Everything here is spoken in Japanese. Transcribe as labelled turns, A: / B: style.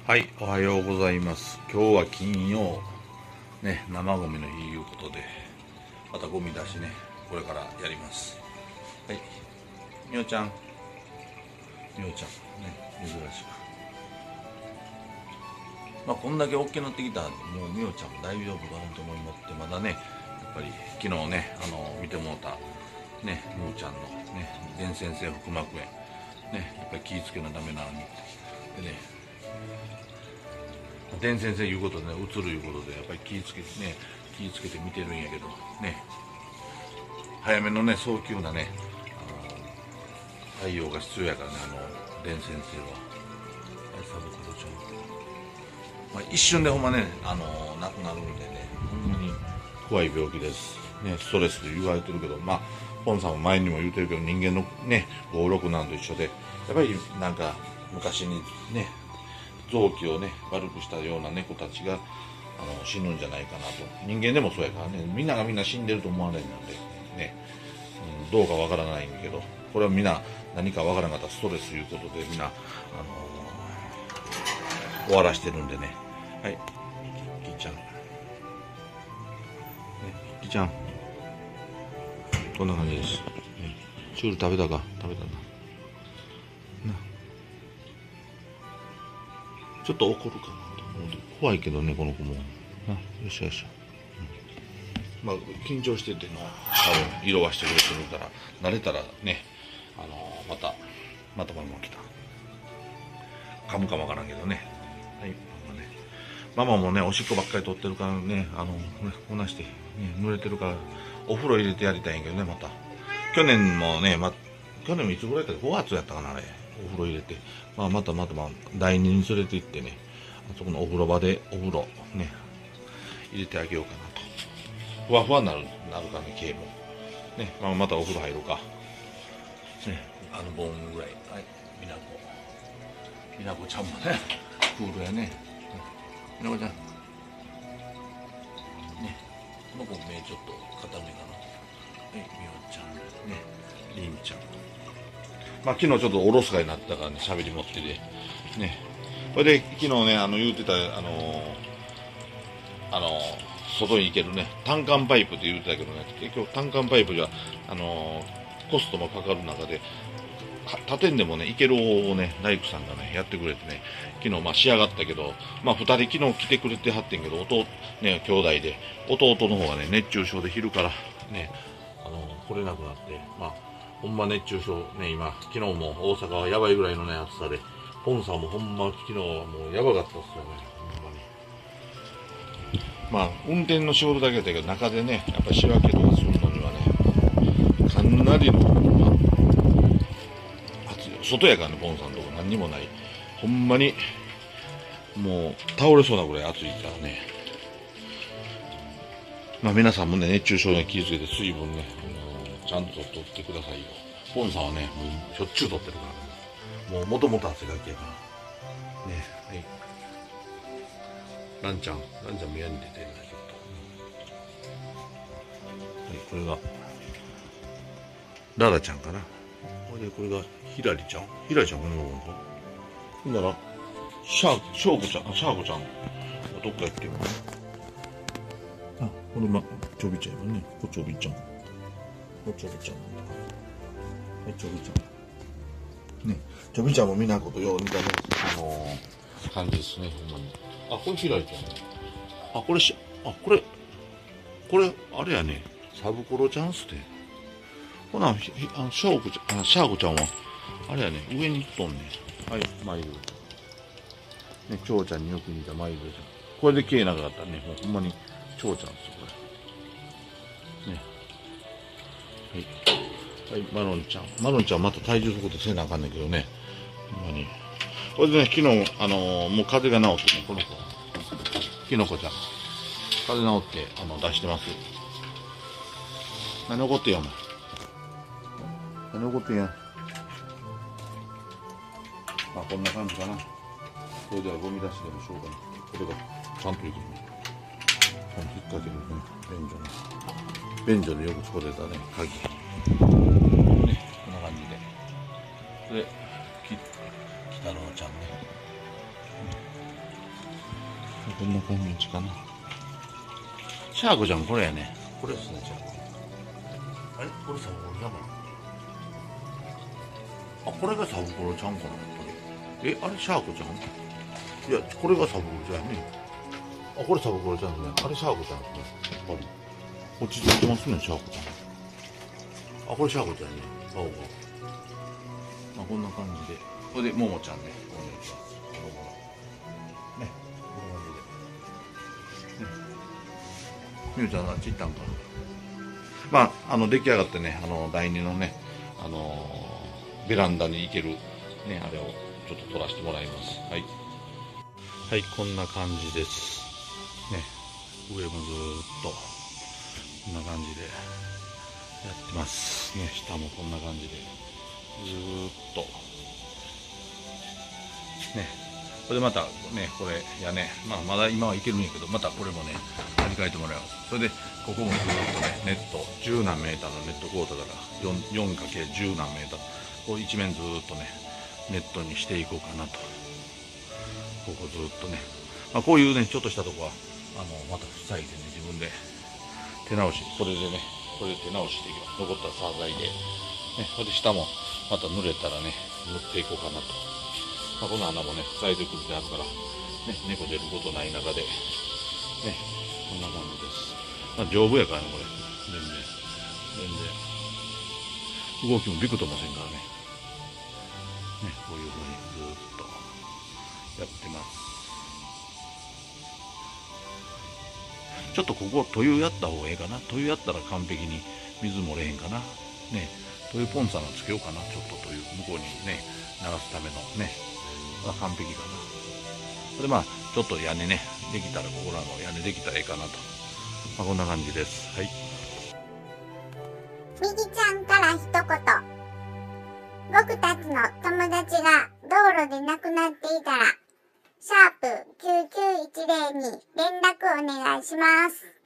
A: はい、おはようございます。今日は金曜、ね、生ゴミの日いうことで、またゴミ出しね、これからやります。はい、みおちゃん、ね、珍しく。まあ、こんだけ大きくなってきたら、もうみおちゃんも大丈夫かなと思いまって、まだね、やっぱり昨日ね、見てもらった、ね、みおちゃんのね、伝染性腹膜炎、ね、やっぱり気ぃつけなダメなのに。でね、伝染性いうことでね、うつるいうことでやっぱり気ぃつけて見てるんやけどね、早めのね早急なね対応が必要やからね、伝染性は。サブクロちゃん、まあ、一瞬でほんまねなくなるんでね、ほんまに怖い病気ですね。ストレスで言われてるけど、まあポンさんも前にも言うてるけど、人間のね5、6なんと一緒で、やっぱりなんか昔にね臓器をね悪くしたような猫たちが死ぬんじゃないかなと。人間でもそうやからね、みんながみんな死んでると思われるのでね、どうかわからないんだけど、これはみんな何かわからなかったストレスいうことでみんな、終わらしてるんでね。はい、きっちゃん、ね、きっちゃん、こんな感じです。チュール食べたか？食べたな。ちょっと怒るかなと思う。怖いけどね、この子も。よっしゃよっしゃ。まあ、緊張してての、多分、色はしてくれてるから、慣れたらね、またママ来た。噛むかもわからんけどね。はい、ママもね、おしっこばっかり取ってるからね、こなして、ね、濡れてるから、お風呂入れてやりたいんやけどね、また。去年もね、去年もいつぐらいだったか、5月やったかな、あれ。お風呂入れて、また第二に連れて行ってね、あそこのお風呂場でお風呂ね入れてあげようかなと。ふわふわになるからね、毛もね。またお風呂入ろうかね。ボンぐらい。はい、みなこちゃんもねクールやね。みなこちゃんね、この子目ちょっと固めかな。はい、みおちゃんね、りんちゃん、まあ、昨日ちょっとおろすかになったからね、喋り持っててね。これで昨日ね、言うてた外に行けるね単管パイプって言うてたけどね、結局単管パイプじゃコストもかかる中で、縦んでもね行ける方をね大工さんがねやってくれてね、昨日仕上がったけど、2人昨日来てくれてはってんけど、ね、兄弟で弟の方がね熱中症で昼からね来れなくなって、ほんま熱中症ね、昨日も大阪はやばいぐらいのね暑さで、ポンさんもほんま昨日はもうやばかったっすよね、ほんまに。運転の仕事だけだけど、中でねやっぱ仕分けとかするのにはねかなりの、暑いよ。外やからね、ポンさんとこ何にもない、ほんまにもう倒れそうなぐらい暑いからね。皆さんもね熱中症に気をつけて水分ね、ちゃんと取ってくださいよ。ポンさんはねもうしょっちゅう取ってるからね、もともと汗かきやからね。はい、ランちゃん部屋に出てるんだけど、はい、これがララちゃんかな。これがひらりちゃんこのままか。ほんならシャーコちゃんどっか行ってるかな。これちょびちゃん今ね、ちょびちゃんなんだ。はい、ちょびちゃんね、ちょびちゃんもみなことよう似たね感じですね、ほんまに。これひらりちゃんね。これあれやね、サブコロちゃんっすね。ほなシャーコちゃんはあれやね、上に行っとんね。はい、マイルね、蝶ちゃんによく似たマイルちゃん。これで毛長かったね、もうほんまに蝶ちゃんっすよ、これね。はい、マロンちゃんはまた体重のことせなあかんねんけどね、ほんまに。これでね、昨日もう風邪が治ってね、この子きのこちゃん風邪治って出してます。何怒ってんや、お前。何怒ってんや。こんな感じかな。それではゴミ出しでもしょうかな。これがちゃんといくね。引っ掛けるね、便所によく使ってたね、鍵ね、こんな感じで。で、北郎ちゃんね、 こんな感じかな。シャークちゃんこれやね。これですね、シャーク。あれこれサブコロちゃうかな。あ、これがサブコロちゃんかな、これ。あれシャークちゃん。いや、これがサブコロちゃんやね。あ、これサブコロちゃんですね。あれシャークちゃんですね。やっぱり。落ち着いてますね、シャークちゃん。あ、これシャークちゃんやね。顔が。まあ、こんな感じで。これで、ももちゃんね。お願いします。子供の。ね。こんな感じで。ね。みゆちゃんはちったんか。まあ、出来上がってね、第2のね、ベランダに行ける、ね、あれをちょっと撮らせてもらいます。はい。はい、こんな感じです。ね。上もずーっと、こんな感じでやってます。ね、下もこんな感じで、ずーっと。ね。これでまたね、これ屋根、まあまだ今はいけるんやけど、またこれもね、張り替えてもらいます。それで、ここもずっとね、ネット、10何メーターのネットコートだから、4×10 何メーター、こう一面ずっとね、ネットにしていこうかなと。ここずっとね、まあ、こういうね、ちょっとしたとこは、また塞いでね、自分で手直し、これでね、これで手直ししていきます。残ったサザエで、ね、それで下もまた濡れたらね、塗っていこうかなと。まあ、この穴もね、塞いでくるってあるから、ね、猫出ることない中で、ね、こんな感じです。まあ、丈夫やからね、これ。全然。動きもびくともせんからね。ね、こういう風にずっとやってます。ちょっとここ、塗油やった方がええかな。塗油やったら完璧に水漏れへんかな。ね、塗油ポンさんがつけようかな。ちょっと塗油、向こうにね、流すためのね。完璧かな。でまあちょっと屋根ねできたらここらの屋根できたらいいかなと、まあ、こんな感じです。はい。
B: みぎちゃんから一言。僕たちの友達が道路で亡くなっていたら、#9910に連絡お願いします。